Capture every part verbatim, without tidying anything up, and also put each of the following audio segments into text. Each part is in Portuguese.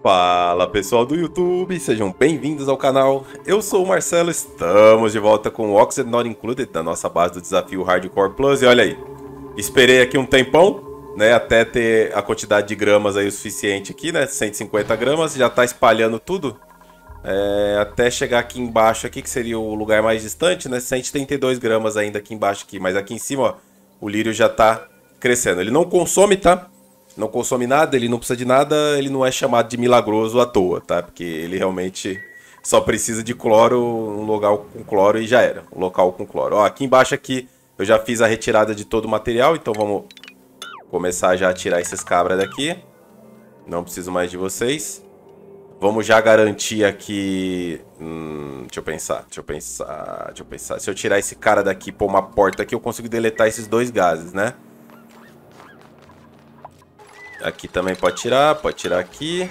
Fala pessoal do YouTube, sejam bem-vindos ao canal. Eu sou o Marcelo, estamos de volta com o Oxygen Not Included da nossa base do desafio Hardcore Plus. E olha aí, esperei aqui um tempão, né, até ter a quantidade de gramas aí o suficiente aqui, né, cento e cinquenta gramas, já tá espalhando tudo. É, até chegar aqui embaixo aqui, que seria o lugar mais distante, né, cento e trinta e dois gramas ainda aqui embaixo aqui, mas aqui em cima, ó, o lírio já tá crescendo. Ele não consome, tá? Não consome nada, ele não precisa de nada, ele não é chamado de milagroso à toa, tá? Porque ele realmente só precisa de cloro, um local com cloro e já era. Um local com cloro. Ó, aqui embaixo aqui eu já fiz a retirada de todo o material, então vamos começar já a tirar esses cabras daqui. Não preciso mais de vocês. Vamos já garantir aqui... Hum, deixa eu pensar, deixa eu pensar, deixa eu pensar. Se eu tirar esse cara daqui e pôr uma porta aqui, eu consigo deletar esses dois gases, né? Aqui também pode tirar, pode tirar aqui.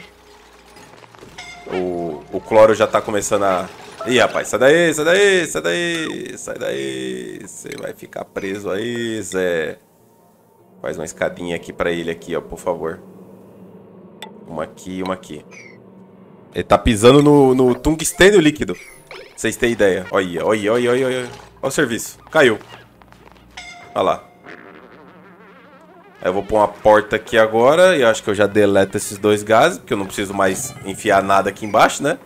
O, o cloro já tá começando a... Ih, rapaz, sai daí, sai daí, sai daí, sai daí. Você vai ficar preso aí, Zé. Faz uma escadinha aqui pra ele aqui, ó, por favor. Uma aqui e uma aqui. Ele tá pisando no, no tungstênio líquido. Pra vocês terem ideia. Olha, olha, olha, olha, olha. Olha o serviço. Caiu. Olha lá. Aí eu vou pôr uma porta aqui agora e eu acho que eu já deleto esses dois gases, porque eu não preciso mais enfiar nada aqui embaixo, né?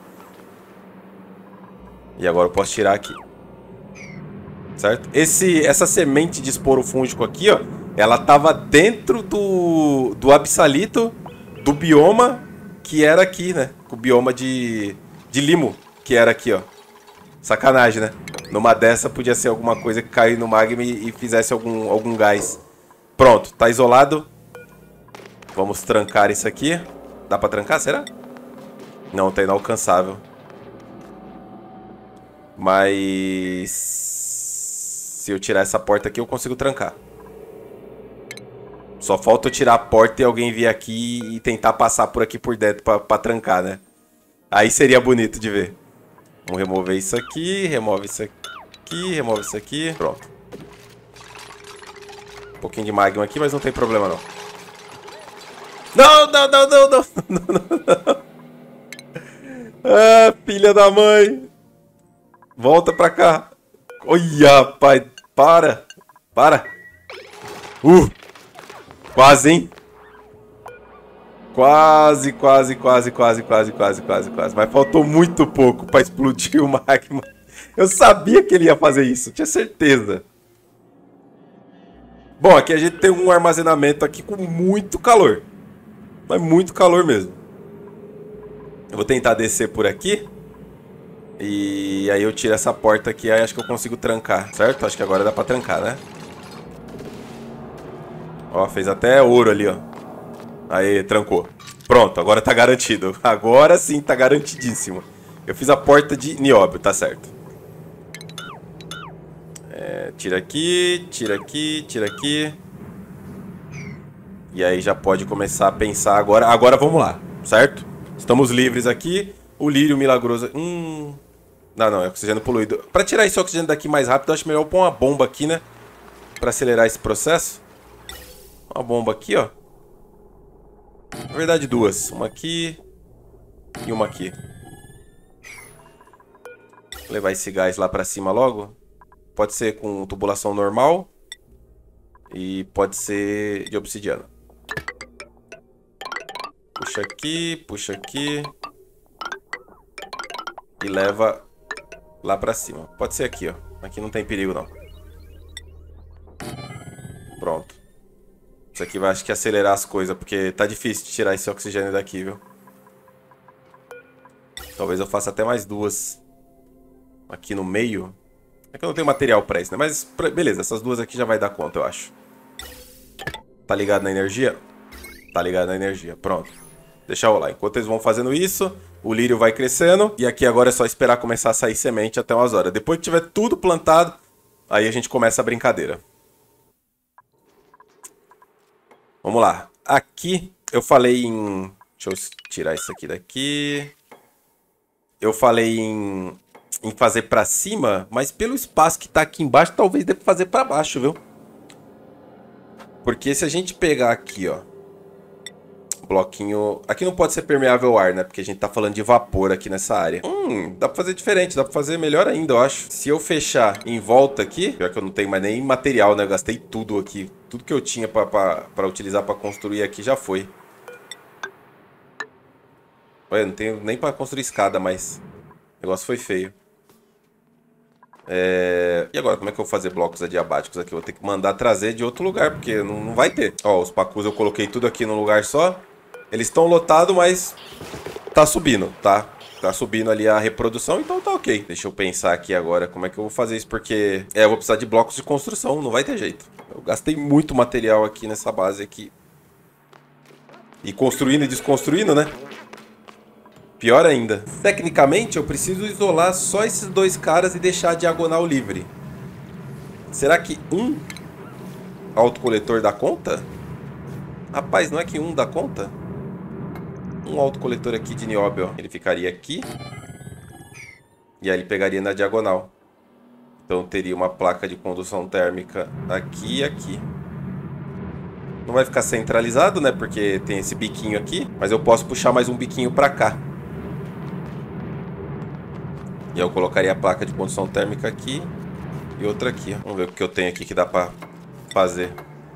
E agora eu posso tirar aqui. Certo? Esse, essa semente de esporo fúngico aqui, ó, ela tava dentro do, do absalito do bioma que era aqui, né? O bioma de, de limo, que era aqui, ó. Sacanagem, né? Numa dessa podia ser alguma coisa que caísse no magma e, e fizesse algum, algum gás. Pronto, tá isolado. Vamos trancar isso aqui. Dá pra trancar, será? Não, tá inalcançável. Mas... se eu tirar essa porta aqui, eu consigo trancar. Só falta eu tirar a porta e alguém vir aqui e tentar passar por aqui por dentro pra, pra trancar, né? Aí seria bonito de ver. Vamos remover isso aqui, remove isso aqui, remove isso aqui. Pronto. Um pouquinho de magma aqui, mas não tem problema não. Não, não, não, não, não, não, não, não. Ah, filha da mãe. Volta pra cá. Olha, pai, para. Para. Uh, quase, hein? Quase, quase, quase, quase, quase, quase, quase, quase. Mas faltou muito pouco pra explodir o magma. Eu sabia que ele ia fazer isso, tinha certeza. Bom, aqui a gente tem um armazenamento aqui com muito calor. Mas muito calor mesmo. Eu vou tentar descer por aqui. E aí eu tiro essa porta aqui, aí acho que eu consigo trancar, certo? Acho que agora dá pra trancar, né? Ó, fez até ouro ali, ó. Aí, trancou. Pronto, agora tá garantido. Agora sim tá garantidíssimo. Eu fiz a porta de nióbio, tá certo. É, tira aqui, tira aqui, tira aqui. E aí já pode começar a pensar agora. Agora vamos lá, certo? Estamos livres aqui. O lírio milagroso... Hum... Não, não, é oxigênio poluído. Pra tirar esse oxigênio daqui mais rápido, eu acho melhor eu pôr uma bomba aqui, né? Pra acelerar esse processo. Uma bomba aqui, ó. Na verdade, duas. Uma aqui e uma aqui. Vou levar esse gás lá pra cima logo. Pode ser com tubulação normal. E pode ser de obsidiana. Puxa aqui, puxa aqui. E leva lá pra cima. Pode ser aqui, ó. Aqui não tem perigo, não. Pronto. Isso aqui vai, acho que, acelerar as coisas, porque tá difícil de tirar esse oxigênio daqui, viu? Talvez eu faça até mais duas. Aqui no meio. É que eu não tenho material pra isso, né? Mas, beleza, essas duas aqui já vai dar conta, eu acho. Tá ligado na energia? Tá ligado na energia, pronto. Deixa eu rolar. Enquanto eles vão fazendo isso, o lírio vai crescendo. E aqui agora é só esperar começar a sair semente até umas horas. Depois que tiver tudo plantado, aí a gente começa a brincadeira. Vamos lá. Aqui eu falei em... Deixa eu tirar isso aqui daqui. Eu falei em, em fazer pra cima, mas pelo espaço que tá aqui embaixo, talvez dê pra fazer pra baixo, viu? Porque se a gente pegar aqui, ó, Bloquinho... Aqui não pode ser permeável ao ar, né? Porque a gente tá falando de vapor aqui nessa área. Hum, dá pra fazer diferente. Dá pra fazer melhor ainda, eu acho. Se eu fechar em volta aqui... Pior que eu não tenho mais nem material, né? Eu gastei tudo aqui. Tudo que eu tinha pra, pra, pra utilizar pra construir aqui já foi. Olha, não tenho nem pra construir escada mais. O negócio foi feio. É... E agora, como é que eu vou fazer blocos adiabáticos aqui? Eu vou ter que mandar trazer de outro lugar, porque não, não vai ter. Ó, os pacus eu coloquei tudo aqui num lugar só. Eles estão lotados, mas tá subindo, tá? Tá subindo ali a reprodução, então tá ok. Deixa eu pensar aqui agora como é que eu vou fazer isso, porque... É, eu vou precisar de blocos de construção, não vai ter jeito. Eu gastei muito material aqui nessa base aqui. E construindo e desconstruindo, né? Pior ainda. Tecnicamente, eu preciso isolar só esses dois caras e deixar a diagonal livre. Será que um autocoletor dá conta? Rapaz, não é que um dá conta? Um autocoletor aqui de nióbio, ó. Ele ficaria aqui. E aí ele pegaria na diagonal. Então teria uma placa de condução térmica aqui e aqui. Não vai ficar centralizado, né? Porque tem esse biquinho aqui. Mas eu posso puxar mais um biquinho pra cá. E eu colocaria a placa de condução térmica aqui. E outra aqui. Vamos ver o que eu tenho aqui que dá pra fazer.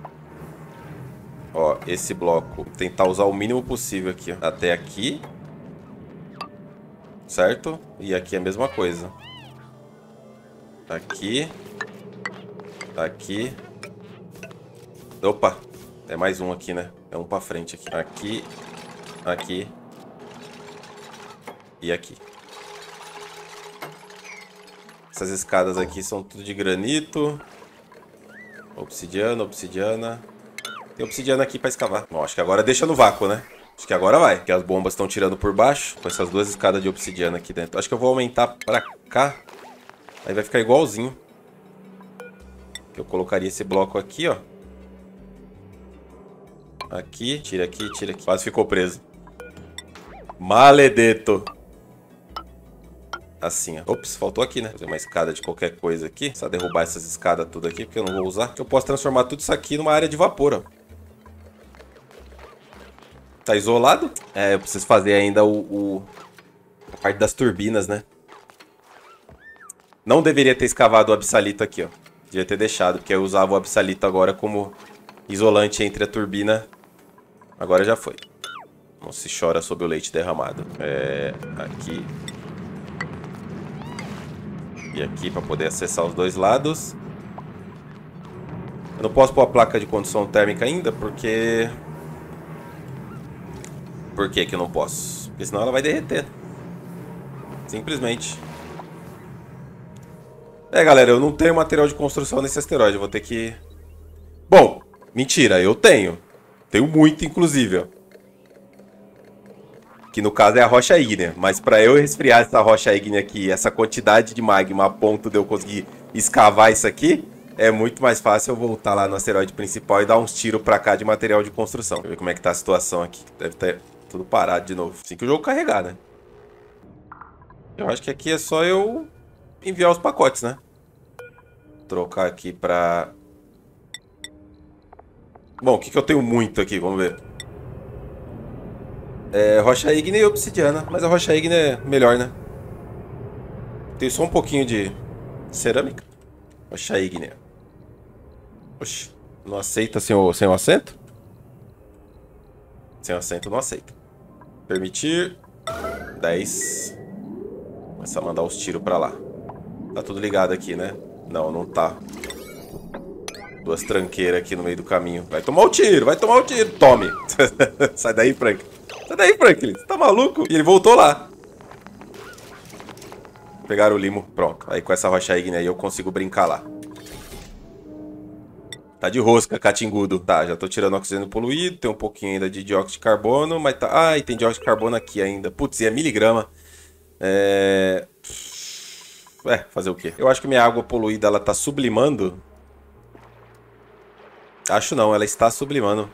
Ó, esse bloco. Tentar usar o mínimo possível aqui, ó. Até aqui. Certo? E aqui é a mesma coisa. Aqui. Aqui. Opa. É mais um aqui, né? É um pra frente aqui. Aqui. Aqui. E aqui. Essas escadas aqui são tudo de granito. Obsidiana, obsidiana. Tem obsidiana aqui pra escavar. Bom, acho que agora deixa no vácuo, né? Acho que agora vai. Porque as bombas estão tirando por baixo. Com essas duas escadas de obsidiana aqui dentro. Acho que eu vou aumentar pra cá. Aí vai ficar igualzinho. Que eu colocaria esse bloco aqui, ó. Aqui. Tira aqui, tira aqui. Quase ficou preso. Maledeto. Assim, ó. Ops, faltou aqui, né? Fazer uma escada de qualquer coisa aqui. Só derrubar essas escadas tudo aqui, porque eu não vou usar. Eu posso transformar tudo isso aqui numa área de vapor, ó. Tá isolado? É, eu preciso fazer ainda o, o... a parte das turbinas, né? Não deveria ter escavado o absalito aqui, ó. Devia ter deixado, porque eu usava o absalito agora como isolante entre a turbina. Agora já foi. Não se chora sobre o leite derramado. É... Aqui... E aqui para poder acessar os dois lados. Eu não posso pôr a placa de condução térmica ainda, porque... Por que que eu não posso? Porque senão ela vai derreter. Simplesmente. É, galera, eu não tenho material de construção nesse asteroide. Eu vou ter que... Bom, mentira, eu tenho. Tenho muito, inclusive, ó. Que no caso é a rocha ígnea. Mas para eu resfriar essa rocha ígnea aqui, essa quantidade de magma a ponto de eu conseguir escavar isso aqui, é muito mais fácil eu voltar lá no asteroide principal e dar uns tiros para cá de material de construção. Deixa eu ver como é que tá a situação aqui. Deve ter tudo parado de novo. Assim que o jogo carregar, né? Eu acho que aqui é só eu enviar os pacotes, né? Trocar aqui para... Bom, o que, que eu tenho muito aqui? Vamos ver. É, rocha ígnea e obsidiana. Mas a rocha ígnea é melhor, né? Tem só um pouquinho de cerâmica. Rocha ígnea. Oxi, não aceita sem o, sem o assento? Sem o assento não aceita. Permitir. dez. Começa a mandar os tiros pra lá. Tá tudo ligado aqui, né? Não, não tá. Duas tranqueiras aqui no meio do caminho. Vai tomar o tiro, vai tomar o tiro. Tome. Sai daí, Frank. Sai daí, Franklin. Você tá maluco? E ele voltou lá. Pegaram o limo. Pronto. Aí com essa rocha ígnea aí eu consigo brincar lá. Tá de rosca, catingudo. Tá, já tô tirando oxigênio poluído. Tem um pouquinho ainda de dióxido de carbono. Mas tá... Ah, e tem dióxido de carbono aqui ainda. Putz, e é miligrama. É... É, fazer o quê? Eu acho que minha água poluída, ela tá sublimando. Acho não, ela está sublimando.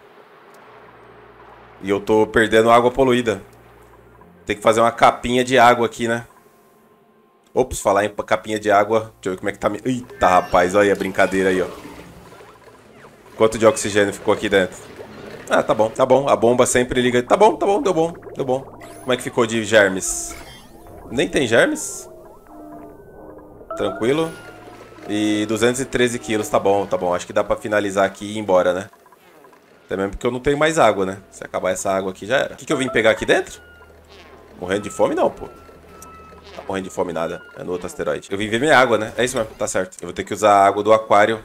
E eu tô perdendo água poluída. Tem que fazer uma capinha de água aqui, né? Ops, falar em capinha de água. Deixa eu ver como é que tá... Eita, rapaz, olha aí a brincadeira aí, ó. Quanto de oxigênio ficou aqui dentro? Ah, tá bom, tá bom. A bomba sempre liga. Tá bom, tá bom, deu bom, deu bom. Como é que ficou de germes? Nem tem germes? Tranquilo. E duzentos e treze quilos, tá bom, tá bom. Acho que dá pra finalizar aqui e ir embora, né? Até mesmo porque eu não tenho mais água, né? Se acabar essa água aqui já era. O que, que eu vim pegar aqui dentro? Morrendo de fome não, pô. Tá morrendo de fome nada. É no outro asteroide. Eu vim ver minha água, né? É isso mesmo, tá certo. Eu vou ter que usar a água do aquário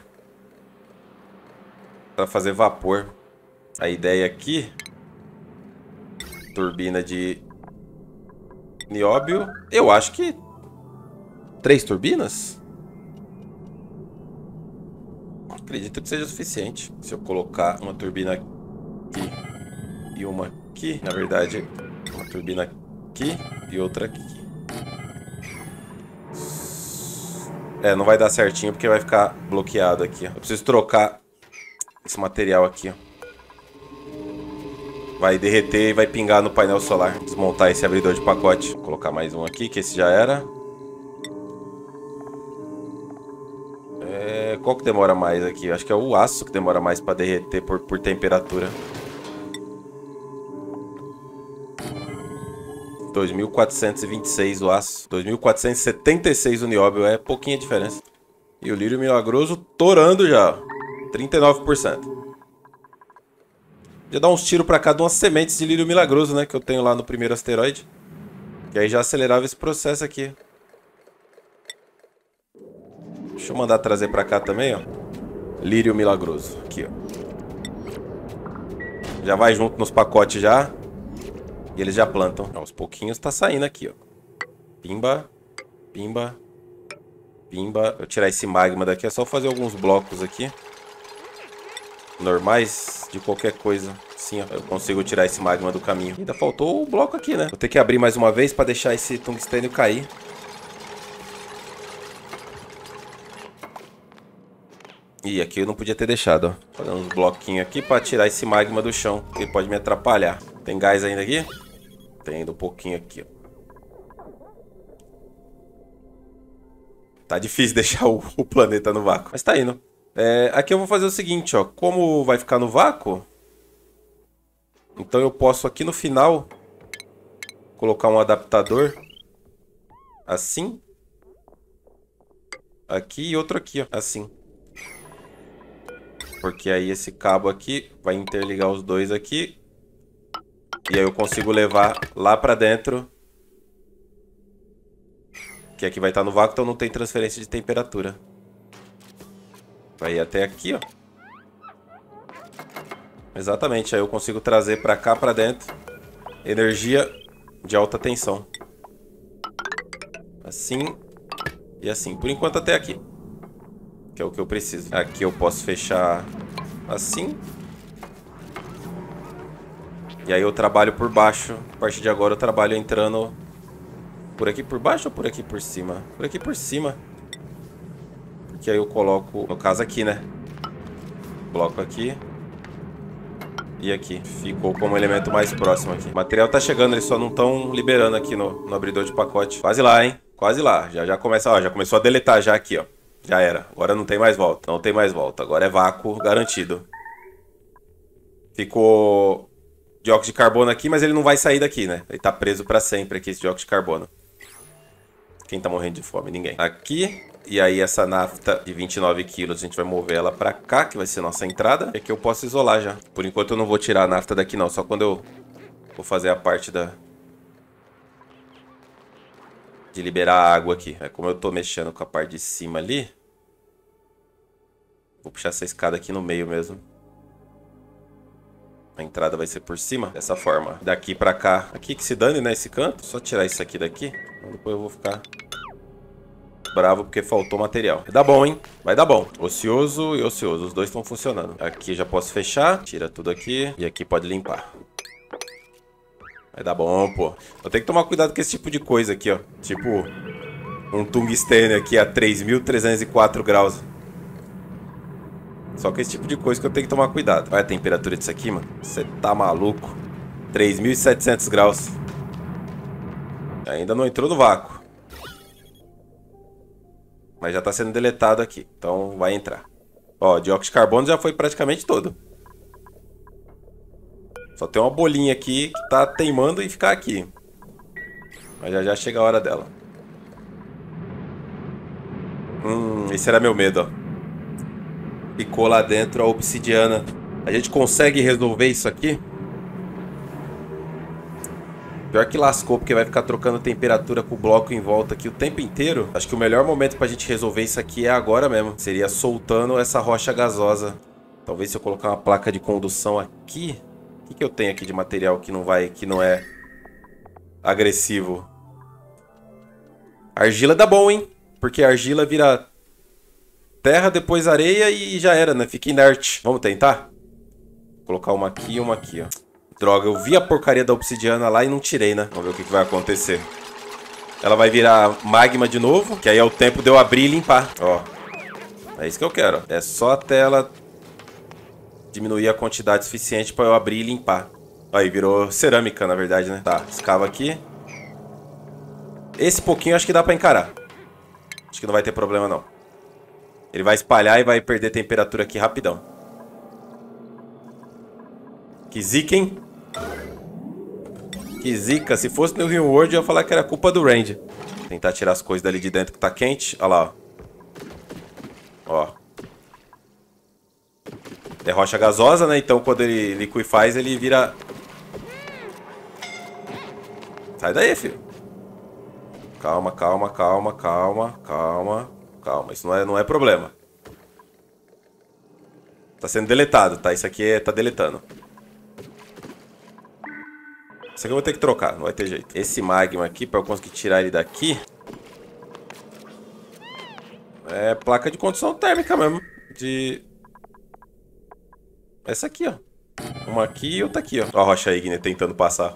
pra fazer vapor. A ideia aqui... Turbina de nióbio. Eu acho que... Três turbinas? Acredito que seja suficiente. Se eu colocar uma turbina aqui e uma aqui, na verdade, uma turbina aqui e outra aqui. É, não vai dar certinho porque vai ficar bloqueado aqui. Ó. Eu preciso trocar esse material aqui. Ó. Vai derreter e vai pingar no painel solar. Desmontar esse abridor de pacote. Vou colocar mais um aqui, que esse já era. É, qual que demora mais aqui? Acho que é o aço que demora mais para derreter por, por temperatura. dois mil quatrocentos e vinte e seis o aço. dois mil quatrocentos e setenta e seis o nióbio. É pouquinha diferença. E o lírio milagroso torando já. trinta e nove por cento. Já dar uns tiros pra cá de umas sementes de lírio milagroso, né? Que eu tenho lá no primeiro asteroide. Que aí já acelerava esse processo aqui. Deixa eu mandar trazer pra cá também, ó. Lírio milagroso. Aqui, ó. Já vai junto nos pacotes já. E eles já plantam. Aos pouquinhos tá saindo aqui, ó. Pimba. Pimba. Pimba. Eu tirar esse magma daqui. É só fazer alguns blocos aqui. Normais de qualquer coisa. Sim, ó. Eu consigo tirar esse magma do caminho. Ainda faltou o bloco aqui, né? Vou ter que abrir mais uma vez pra deixar esse tungstênio cair. Ih, aqui eu não podia ter deixado, ó. Fazer uns bloquinhos aqui pra tirar esse magma do chão, que pode me atrapalhar. Tem gás ainda aqui? Tem ainda um pouquinho aqui, ó. Tá difícil deixar o, o planeta no vácuo, mas tá indo. É, aqui eu vou fazer o seguinte, ó. Como vai ficar no vácuo, então eu posso aqui no final colocar um adaptador assim. Aqui e outro aqui, ó. Assim. Porque aí esse cabo aqui vai interligar os dois aqui. E aí eu consigo levar lá pra dentro. Que aqui vai estar no vácuo, então não tem transferência de temperatura. Vai ir até aqui, ó. Exatamente, aí eu consigo trazer pra cá, pra dentro, energia de alta tensão. Assim e assim. Por enquanto até aqui. Que é o que eu preciso. Aqui eu posso fechar assim. E aí eu trabalho por baixo. A partir de agora eu trabalho entrando por aqui por baixo ou por aqui por cima? Por aqui por cima. Porque aí eu coloco, no caso aqui, né? Coloco aqui. E aqui. Ficou como elemento mais próximo aqui. O material tá chegando, eles só não estão liberando aqui no, no abridor de pacote. Quase lá, hein? Quase lá. Já, já começa, ó, já começou a deletar já aqui, ó. Já era. Agora não tem mais volta. Não tem mais volta. Agora é vácuo garantido. Ficou dióxido de carbono aqui, mas ele não vai sair daqui, né? Ele tá preso pra sempre aqui, esse dióxido de carbono. Quem tá morrendo de fome? Ninguém. Aqui. E aí essa nafta de vinte e nove quilos, a gente vai mover ela pra cá, que vai ser a nossa entrada. E aqui eu posso isolar já. Por enquanto eu não vou tirar a nafta daqui não, só quando eu vou fazer a parte da... de liberar a água aqui. É, como eu tô mexendo com a parte de cima ali, vou puxar essa escada aqui no meio mesmo. A entrada vai ser por cima, dessa forma. Daqui pra cá, aqui que se dane, né, esse canto. Só tirar isso aqui daqui, depois eu vou ficar bravo porque faltou material. Vai dar bom, hein? Vai dar bom. Ocioso e ocioso, os dois estão funcionando. Aqui já posso fechar, tira tudo aqui. E aqui pode limpar. Vai dar bom, pô. Eu tenho que tomar cuidado com esse tipo de coisa aqui, ó. Tipo, um tungstênio aqui a três mil trezentos e quatro graus. Só que esse tipo de coisa que eu tenho que tomar cuidado. Olha a temperatura disso aqui, mano. Você tá maluco. três mil e setecentos graus. Ainda não entrou no vácuo. Mas já tá sendo deletado aqui. Então vai entrar. Ó, o dióxido de carbono já foi praticamente todo. Só tem uma bolinha aqui que tá teimando em ficar aqui. Mas já já chega a hora dela. Hum, esse era meu medo, ó. Ficou lá dentro a obsidiana. A gente consegue resolver isso aqui? Pior que lascou, porque vai ficar trocando temperatura com o bloco em volta aqui o tempo inteiro. Acho que o melhor momento pra gente resolver isso aqui é agora mesmo. Seria soltando essa rocha gasosa. Talvez se eu colocar uma placa de condução aqui... O que, que eu tenho aqui de material que não vai, que não é agressivo? Argila dá bom, hein? Porque a argila vira terra, depois areia e já era, né? Fica inerte. Vamos tentar? Vou colocar uma aqui e uma aqui, ó. Droga, eu vi a porcaria da obsidiana lá e não tirei, né? Vamos ver o que, que vai acontecer. Ela vai virar magma de novo, que aí é o tempo de eu abrir e limpar. Ó, é isso que eu quero. É só até ela diminuir a quantidade suficiente pra eu abrir e limpar. Aí, virou cerâmica, na verdade, né? Tá, escava aqui. Esse pouquinho acho que dá pra encarar. Acho que não vai ter problema, não. Ele vai espalhar e vai perder temperatura aqui rapidão. Que zica, hein? Que zica. Se fosse no Rio World, eu ia falar que era culpa do Range. Tentar tirar as coisas dali de dentro que tá quente. Olha lá, ó. Ó. É rocha gasosa, né? Então quando ele liquefaz, ele vira... Sai daí, filho. Calma, calma, calma, calma, calma, calma. Isso não é, não é problema. Tá sendo deletado, tá? Isso aqui é, tá deletando. Isso aqui eu vou ter que trocar, não vai ter jeito. Esse magma aqui, pra eu conseguir tirar ele daqui... É placa de condução térmica mesmo. De... Essa aqui, ó. Uma aqui e outra aqui, ó. Ó a rocha ígnea tentando passar.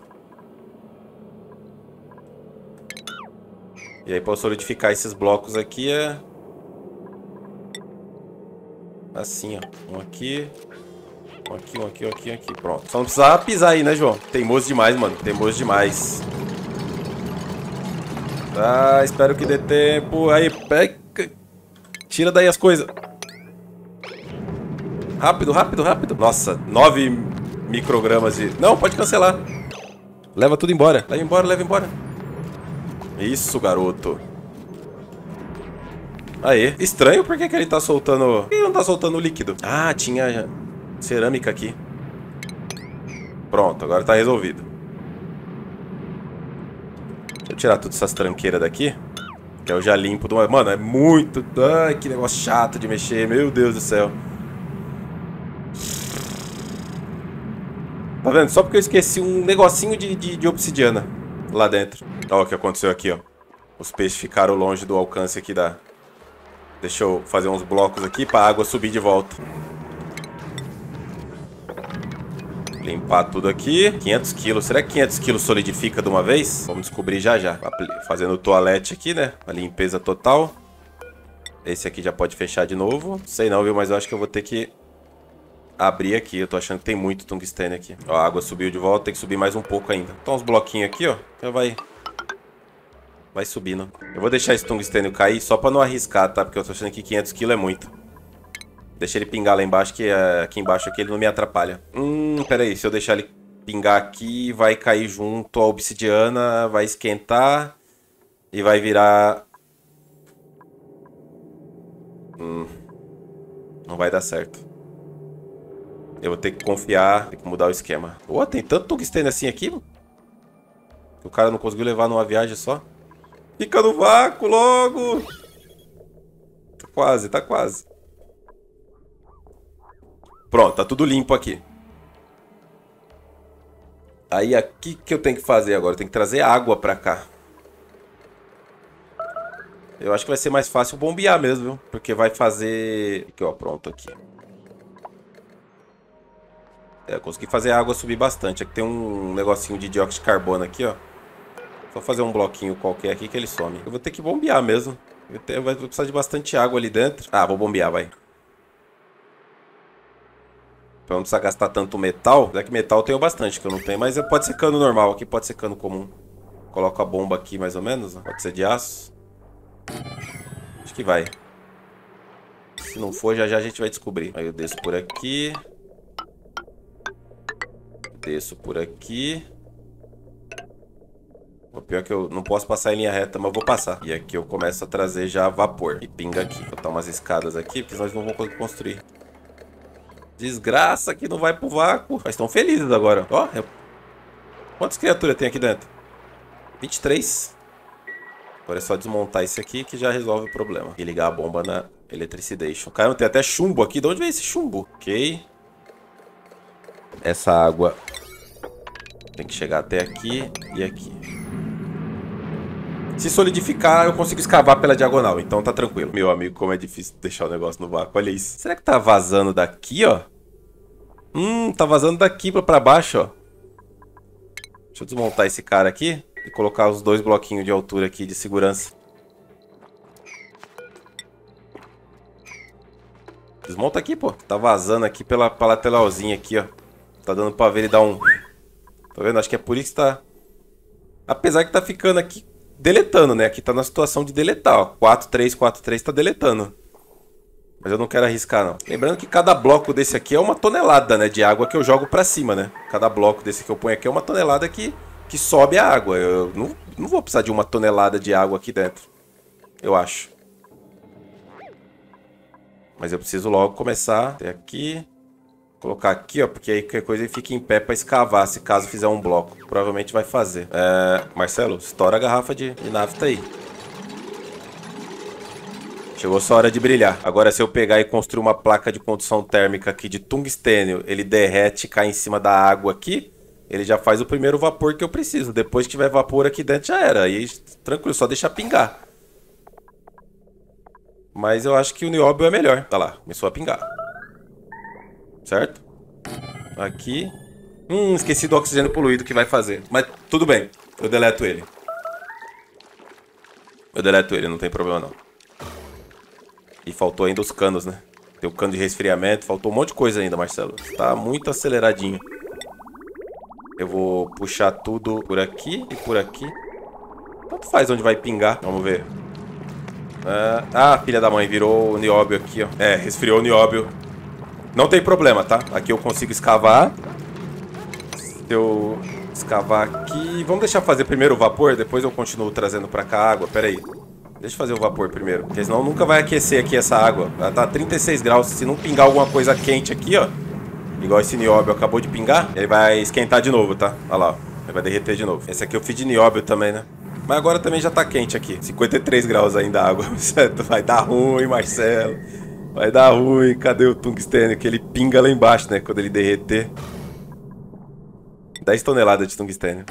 E aí pra eu solidificar esses blocos aqui é... Assim, ó. Um aqui. Um aqui, um aqui, um aqui, um aqui. Pronto. Só não precisava pisar aí, né, João? Teimoso demais, mano. Teimoso demais. Ah, espero que dê tempo. Aí, pega. Tira daí as coisas. Rápido, rápido, rápido. Nossa, nove microgramas de... Não, pode cancelar. Leva tudo embora. Leva embora, leva embora. Isso, garoto. Aê. Estranho, por que que ele tá soltando... Por que ele não tá soltando o líquido? Ah, tinha cerâmica aqui. Pronto, agora tá resolvido. Deixa eu tirar todas essas tranqueiras daqui. Que eu já limpo de uma... Mano, é muito... Ai, que negócio chato de mexer. Meu Deus do céu. Tá vendo? Só porque eu esqueci um negocinho de, de, de obsidiana lá dentro. Olha o que aconteceu aqui, ó. Os peixes ficaram longe do alcance aqui da... Deixa eu fazer uns blocos aqui pra água subir de volta. Limpar tudo aqui. quinhentos quilos. Será que quinhentos quilos solidifica de uma vez? Vamos descobrir já já. Fazendo o toalete aqui, né? A limpeza total. Esse aqui já pode fechar de novo. Sei não, viu? Mas eu acho que eu vou ter que... abrir aqui, eu tô achando que tem muito tungstênio aqui. Ó, a água subiu de volta, tem que subir mais um pouco ainda. Então uns bloquinhos aqui, ó, já vai... Vai subindo. Eu vou deixar esse tungstênio cair só pra não arriscar, tá? Porque eu tô achando que quinhentos quilos é muito. Deixa ele pingar lá embaixo, que é... aqui embaixo aqui ele não me atrapalha. Hum, pera aí, se eu deixar ele pingar aqui, vai cair junto a obsidiana, vai esquentar e vai virar... Hum, não vai dar certo. Eu vou ter que confiar, tem que mudar o esquema. Pô, tem tanto tungstênio assim aqui, mano, que o cara não conseguiu levar numa viagem só. Fica no vácuo logo! Tá quase, tá quase. Pronto, tá tudo limpo aqui. Aí aqui que eu tenho que fazer agora? Eu tenho que trazer água pra cá. Eu acho que vai ser mais fácil bombear mesmo, viu? Porque vai fazer... Aqui, ó, pronto aqui. É, eu consegui fazer a água subir bastante. Aqui tem um negocinho de dióxido de carbono aqui, ó. Só fazer um bloquinho qualquer aqui que ele some. Eu vou ter que bombear mesmo. Eu tenho, vai precisar de bastante água ali dentro. Ah, vou bombear, vai. Pra não precisar gastar tanto metal. Já que metal eu tenho bastante, que eu não tenho. Mas pode ser cano normal, aqui pode ser cano comum. Coloco a bomba aqui mais ou menos. Ó. Pode ser de aço. Acho que vai. Se não for, já já a gente vai descobrir. Aí eu desço por aqui. Desço por aqui. O pior é que eu não posso passar em linha reta, mas eu vou passar. E aqui eu começo a trazer já vapor. E pinga aqui. Vou botar umas escadas aqui, porque nós não vamos conseguir construir. Desgraça que não vai pro vácuo. Mas estão felizes agora. Ó, eu... quantas criaturas tem aqui dentro? vinte e três. Agora é só desmontar esse aqui que já resolve o problema. E ligar a bomba na Electricidation. Cara, tem até chumbo aqui. De onde vem esse chumbo? Ok. Essa água tem que chegar até aqui e aqui. Se solidificar, eu consigo escavar pela diagonal, então tá tranquilo. Meu amigo, como é difícil deixar o negócio no vácuo, olha isso. Será que tá vazando daqui, ó? Hum, tá vazando daqui pra, pra baixo, ó. Deixa eu desmontar esse cara aqui e colocar os dois bloquinhos de altura aqui de segurança. Desmonta aqui, pô. Tá vazando aqui pela, pela lateralzinha aqui, ó. Tá dando pra ver ele dar um... Tá vendo? Acho que é por isso que tá... Apesar que tá ficando aqui deletando, né? Aqui tá na situação de deletar, ó. quatro, três, quatro, três tá deletando. Mas eu não quero arriscar, não. Lembrando que cada bloco desse aqui é uma tonelada, né? De água que eu jogo pra cima, né? Cada bloco desse que eu ponho aqui é uma tonelada que, que sobe a água. Eu não, não vou precisar de uma tonelada de água aqui dentro. Eu acho. Mas eu preciso logo começar até aqui. Colocar aqui, ó, porque aí qualquer coisa ele fica em pé pra escavar, se caso fizer um bloco. Provavelmente vai fazer. É... Marcelo, estoura a garrafa de, de nafta aí. Chegou sua hora de brilhar. Agora, se eu pegar e construir uma placa de condução térmica aqui de tungstênio, ele derrete e cai em cima da água aqui, ele já faz o primeiro vapor que eu preciso. Depois que tiver vapor aqui dentro, já era. Aí, tranquilo, só deixa pingar. Mas eu acho que o nióbio é melhor. Tá lá, começou a pingar. Certo? Aqui. Hum, esqueci do oxigênio poluído que vai fazer. Mas tudo bem, eu deleto ele. Eu deleto ele, não tem problema não. E faltou ainda os canos, né? Tem o cano de resfriamento, faltou um monte de coisa ainda, Marcelo. Tá muito aceleradinho. Eu vou puxar tudo por aqui e por aqui. Tanto faz onde vai pingar. Vamos ver. Ah, filha da mãe, virou o nióbio aqui, ó. É, resfriou o nióbio. Não tem problema, tá? Aqui eu consigo escavar. Se eu escavar aqui... Vamos deixar fazer primeiro o vapor, depois eu continuo trazendo pra cá a água. Pera aí. Deixa eu fazer o vapor primeiro, porque senão nunca vai aquecer aqui essa água. Ela tá a trinta e seis graus. Se não pingar alguma coisa quente aqui, ó, igual esse nióbio acabou de pingar, ele vai esquentar de novo, tá? Olha lá, ó. Ele vai derreter de novo. Esse aqui eu fiz de nióbio também, né? Mas agora também já tá quente aqui. cinquenta e três graus ainda a água. Vai dar ruim, Marcelo. Vai dar ruim. Cadê o tungstênio? Que ele pinga lá embaixo, né? Quando ele derreter. dez toneladas de tungstênio.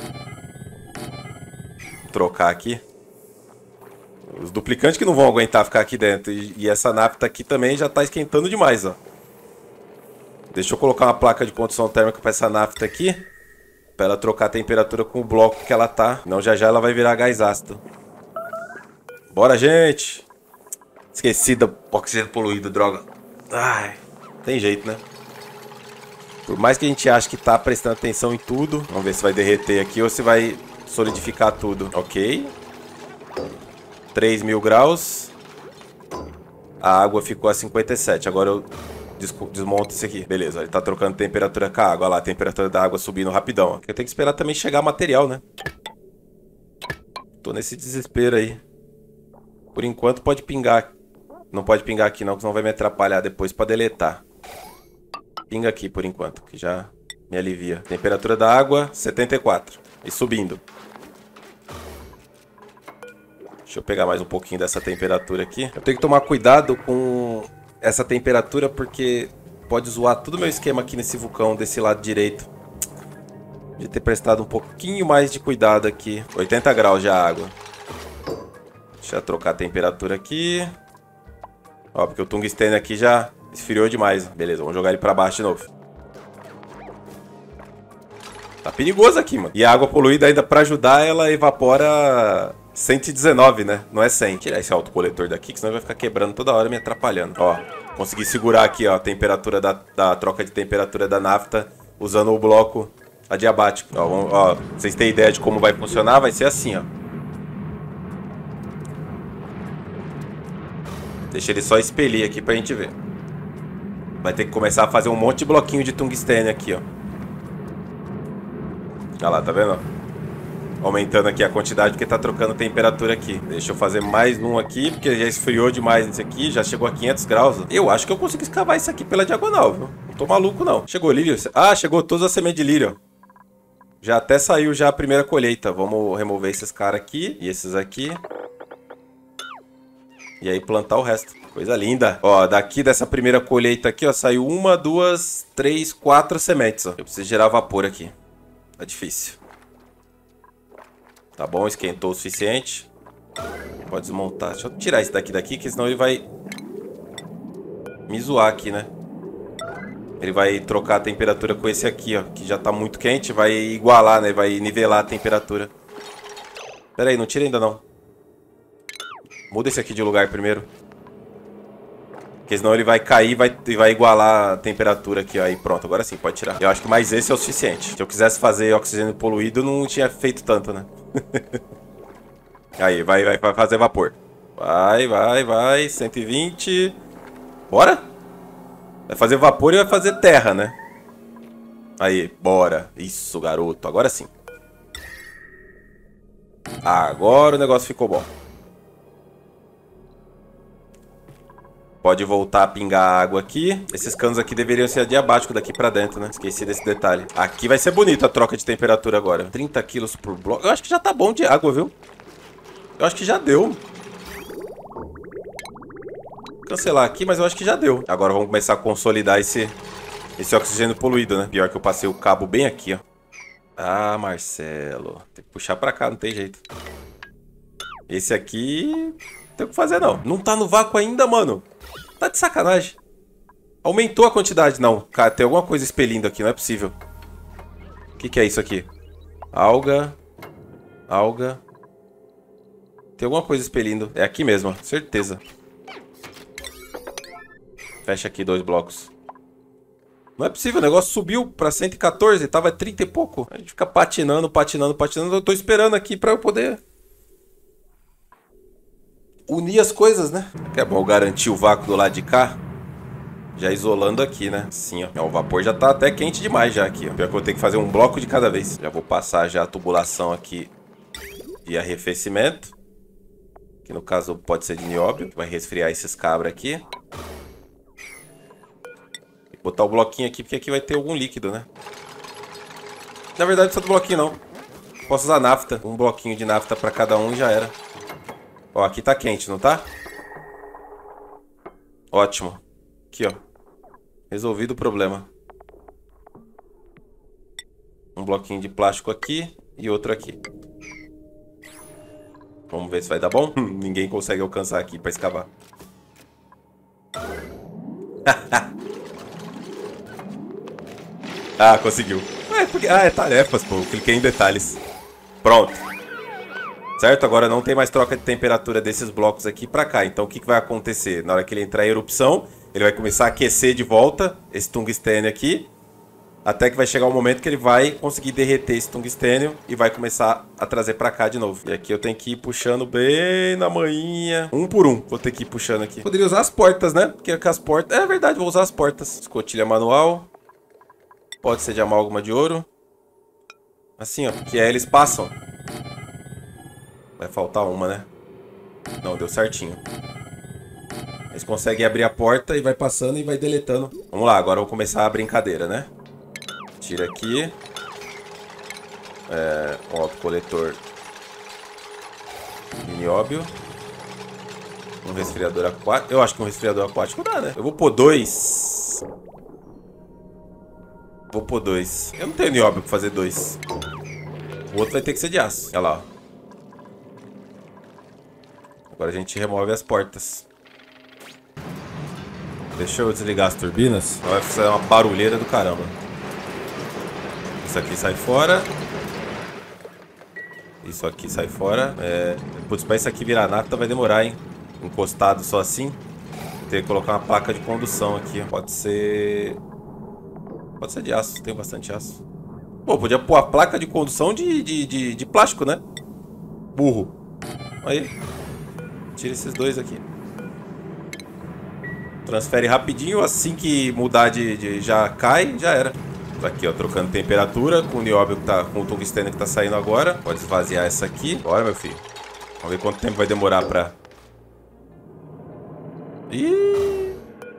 Vou trocar aqui. Os duplicantes que não vão aguentar ficar aqui dentro. E, e essa nafta aqui também já tá esquentando demais, ó. Deixa eu colocar uma placa de condução térmica para essa nafta aqui. Para ela trocar a temperatura com o bloco que ela tá. Não, já já ela vai virar gás ácido. Bora, gente. Esqueci do oxigênio poluído, droga. Ai, tem jeito, né? Por mais que a gente ache que tá prestando atenção em tudo. Vamos ver se vai derreter aqui ou se vai solidificar tudo. Ok. três mil graus. A água ficou a cinquenta e sete. Agora eu desmonto isso aqui. Beleza, ele tá trocando temperatura com a água. Olha lá, a temperatura da água subindo rapidão. Ó. Eu tenho que esperar também chegar material, né? Tô nesse desespero aí. Por enquanto pode pingar. Não pode pingar aqui não, que senão vai me atrapalhar depois pra deletar. Pinga aqui por enquanto, que já me alivia. Temperatura da água, setenta e quatro. E subindo. Deixa eu pegar mais um pouquinho dessa temperatura aqui. Eu tenho que tomar cuidado com essa temperatura porque pode zoar todo o meu esquema aqui nesse vulcão desse lado direito. De ter prestado um pouquinho mais de cuidado aqui. oitenta graus já a água. Deixa eu trocar a temperatura aqui. Ó, porque o tungstênio aqui já esfriou demais. Beleza, vamos jogar ele pra baixo de novo. Tá perigoso aqui, mano. E a água poluída ainda pra ajudar, ela evapora cento e dezenove, né? Não é cem. Vou tirar esse autocoletor daqui, que senão vai ficar quebrando toda hora me atrapalhando. Ó, consegui segurar aqui, ó, a temperatura da, da troca de temperatura da nafta usando o bloco adiabático. Ó, vamos, ó, vocês têm ideia de como vai funcionar? Vai ser assim, ó. Deixa ele só expelir aqui pra gente ver. Vai ter que começar a fazer um monte de bloquinho de tungstênio aqui, ó. Olha lá, tá vendo? Aumentando aqui a quantidade porque tá trocando temperatura aqui. Deixa eu fazer mais um aqui, porque já esfriou demais esse aqui. Já chegou a quinhentos graus. Eu acho que eu consigo escavar isso aqui pela diagonal, viu? Não tô maluco, não. Chegou lírio? Ah, chegou todas as sementes de lírio. Já até saiu já a primeira colheita. Vamos remover esses caras aqui e esses aqui. E aí plantar o resto. Coisa linda. Ó, daqui dessa primeira colheita aqui, ó, saiu uma, duas, três, quatro sementes, ó. Eu preciso gerar vapor aqui. Tá difícil. Tá bom, esquentou o suficiente. Pode desmontar. Deixa eu tirar esse daqui daqui, que senão ele vai me zoar aqui, né? Ele vai trocar a temperatura com esse aqui, ó, que já tá muito quente. Vai igualar, né? Vai nivelar a temperatura. Pera aí, não tira ainda não. Muda esse aqui de lugar primeiro. Porque senão ele vai cair e vai, vai igualar a temperatura aqui, ó. Aí pronto, agora sim, pode tirar. Eu acho que mais esse é o suficiente. Se eu quisesse fazer oxigênio poluído, não tinha feito tanto, né? Aí, vai, vai, vai fazer vapor. Vai, vai, vai. cento e vinte. Bora? Vai fazer vapor e vai fazer terra, né? Aí, bora. Isso, garoto. Agora sim. Agora o negócio ficou bom. Pode voltar a pingar água aqui. Esses canos aqui deveriam ser adiabáticos daqui pra dentro, né? Esqueci desse detalhe. Aqui vai ser bonito a troca de temperatura agora. trinta quilos por bloco. Eu acho que já tá bom de água, viu? Eu acho que já deu. Cancelar aqui, mas eu acho que já deu. Agora vamos começar a consolidar esse, esse oxigênio poluído, né? Pior que eu passei o cabo bem aqui, ó. Ah, Marcelo. Tem que puxar pra cá, não tem jeito. Esse aqui... Não tem o que fazer, não. Não tá no vácuo ainda, mano. Tá de sacanagem. Aumentou a quantidade. Não, cara, tem alguma coisa expelindo aqui, não é possível. O que que é isso aqui? Alga. Alga. Tem alguma coisa expelindo. É aqui mesmo, ó. Certeza. Fecha aqui dois blocos. Não é possível, o negócio subiu pra cento e quatorze. Tava trinta e pouco. A gente fica patinando, patinando, patinando. Eu tô esperando aqui pra eu poder... unir as coisas, né? Que é bom garantir o vácuo do lado de cá. Já isolando aqui, né? Assim, ó. O vapor já tá até quente demais já aqui, ó. Pior que eu vou ter que fazer um bloco de cada vez. Já vou passar já a tubulação aqui de arrefecimento. Que no caso pode ser de nióbio. Que vai resfriar esses cabras aqui. Vou botar o bloquinho aqui porque aqui vai ter algum líquido, né? Na verdade não precisa do bloquinho não. Posso usar nafta. Um bloquinho de nafta pra cada um e já era. Ó, aqui tá quente, não tá? Ótimo. Aqui, ó. Resolvido o problema. Um bloquinho de plástico aqui e outro aqui. Vamos ver se vai dar bom. Ninguém consegue alcançar aqui pra escavar. Ah, conseguiu. Ah, é, porque... ah, é tarefas, pô. Eu cliquei em detalhes. Pronto. Certo? Agora não tem mais troca de temperatura desses blocos aqui pra cá. Então o que, que vai acontecer? Na hora que ele entrar em erupção, ele vai começar a aquecer de volta esse tungstênio aqui. Até que vai chegar o momento que ele vai conseguir derreter esse tungstênio e vai começar a trazer pra cá de novo. E aqui eu tenho que ir puxando bem na manhinha. Um por um vou ter que ir puxando aqui. Poderia usar as portas, né? Porque com as portas... É verdade, vou usar as portas. Escotilha manual. Pode ser de amálgama de ouro. Assim, ó. Que aí eles passam. Vai faltar uma, né? Não, deu certinho. Eles conseguem abrir a porta e vai passando e vai deletando. Vamos lá, agora eu vou começar a brincadeira, né? Tira aqui. É, um autocoletor de nióbio. Um resfriador aquático. Eu acho que um resfriador aquático dá, né? Eu vou pôr dois. Vou pôr dois. Eu não tenho nióbio pra fazer dois. O outro vai ter que ser de aço. Olha lá, ó. Agora a gente remove as portas. Deixa eu desligar as turbinas. Vai fazer uma barulheira do caramba. Isso aqui sai fora. Isso aqui sai fora. É... Putz, pra isso aqui virar nata vai demorar, hein? Encostado só assim. Vou ter que colocar uma placa de condução aqui. Pode ser... Pode ser de aço, tem bastante aço. Pô, podia pôr a placa de condução de, de, de, de plástico, né? Burro. Aí. Tira esses dois aqui. Transfere rapidinho, assim que mudar de, de... já cai, já era. Aqui, ó, trocando temperatura com o nióbio que tá, com o tungstênio que tá saindo agora. Pode esvaziar essa aqui. Bora, meu filho. Vamos ver quanto tempo vai demorar pra... Ih!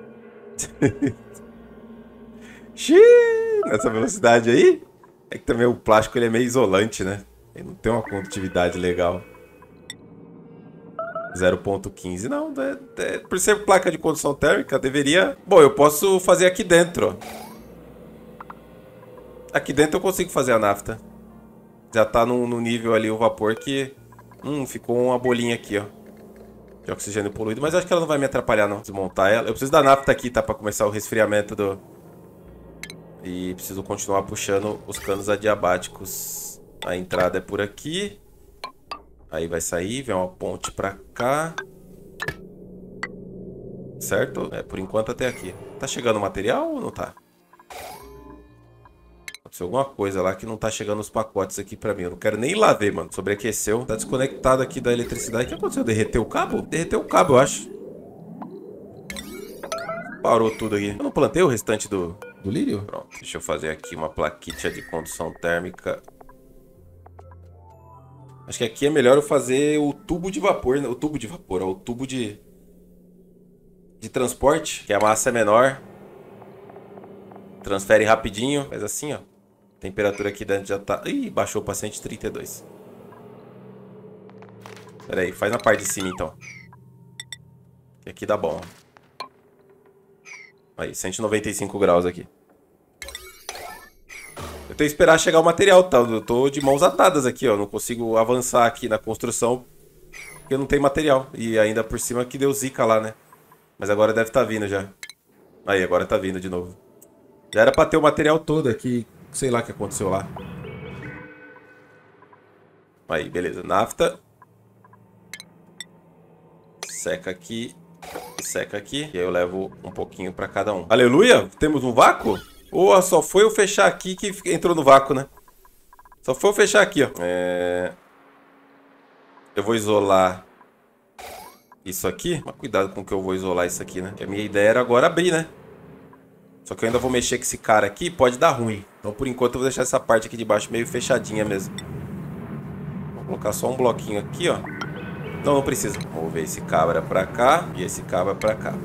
Xiii! Nessa velocidade aí. É que também o plástico ele é meio isolante, né? Ele não tem uma condutividade legal. zero ponto quinze. Não, é, é, por ser placa de condução térmica, deveria... Bom, eu posso fazer aqui dentro, ó. Aqui dentro eu consigo fazer a nafta. Já tá no, no nível ali o vapor que... Hum, ficou uma bolinha aqui, ó. De oxigênio poluído. Mas acho que ela não vai me atrapalhar, não. Desmontar ela. Eu preciso da nafta aqui, tá? Pra começar o resfriamento do... E preciso continuar puxando os canos adiabáticos. A entrada é por aqui. Aí vai sair, vem uma ponte pra cá. Certo? É, por enquanto até aqui. Tá chegando material ou não tá? Aconteceu alguma coisa lá que não tá chegando os pacotes aqui pra mim. Eu não quero nem ir lá ver, mano. Sobreaqueceu. Tá desconectado aqui da eletricidade. O que aconteceu? Derreteu o cabo? Derreteu o cabo, eu acho. Parou tudo aqui. Eu não plantei o restante do, do lírio? Pronto. Deixa eu fazer aqui uma plaquinha de condução térmica. Acho que aqui é melhor eu fazer o tubo de vapor, né? O tubo de vapor, ó, o tubo de... De transporte, que a massa é menor. Transfere rapidinho. Faz assim, ó. A temperatura aqui dentro já tá... Ih, baixou para cento e trinta e dois. Pera aí, faz na parte de cima então. E aqui dá bom. Aí, cento e noventa e cinco graus aqui. Eu tenho que esperar chegar o material, tá? Eu tô de mãos atadas aqui, ó. Não consigo avançar aqui na construção porque não tem material. E ainda por cima que deu zica lá, né? Mas agora deve estar vindo já. Aí, agora tá vindo de novo. Já era pra ter o material todo aqui. Sei lá o que aconteceu lá. Aí, beleza. Nafta. Seca aqui. Seca aqui. E aí eu levo um pouquinho pra cada um. Aleluia! Temos um vácuo? Ou só foi eu fechar aqui que entrou no vácuo, né? Só foi eu fechar aqui, ó. É... Eu vou isolar isso aqui. Mas cuidado com que eu vou isolar isso aqui, né? Porque a minha ideia era agora abrir, né? Só que eu ainda vou mexer com esse cara aqui. Pode dar ruim. Então, por enquanto, eu vou deixar essa parte aqui de baixo meio fechadinha mesmo. Vou colocar só um bloquinho aqui, ó. Não, não precisa. Vou mover esse cabra pra cá e esse cabra pra cá.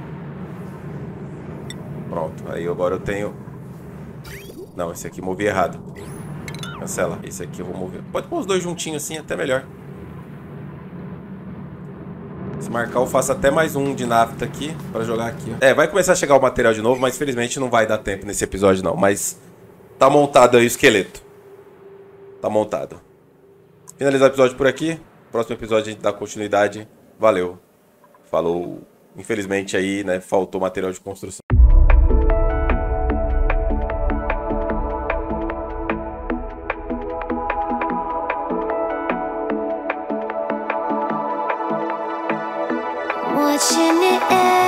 Pronto. Aí agora eu tenho... Não, esse aqui movi errado. Cancela. Esse aqui eu vou mover. Pode pôr os dois juntinhos assim, até melhor. Se marcar, eu faço até mais um de nafta aqui pra jogar aqui, ó. É, vai começar a chegar o material de novo, mas felizmente não vai dar tempo nesse episódio, não. Mas tá montado aí o esqueleto. Tá montado. Finalizar o episódio por aqui. Próximo episódio a gente dá continuidade. Valeu. Falou. Infelizmente aí, né, faltou material de construção. Watching it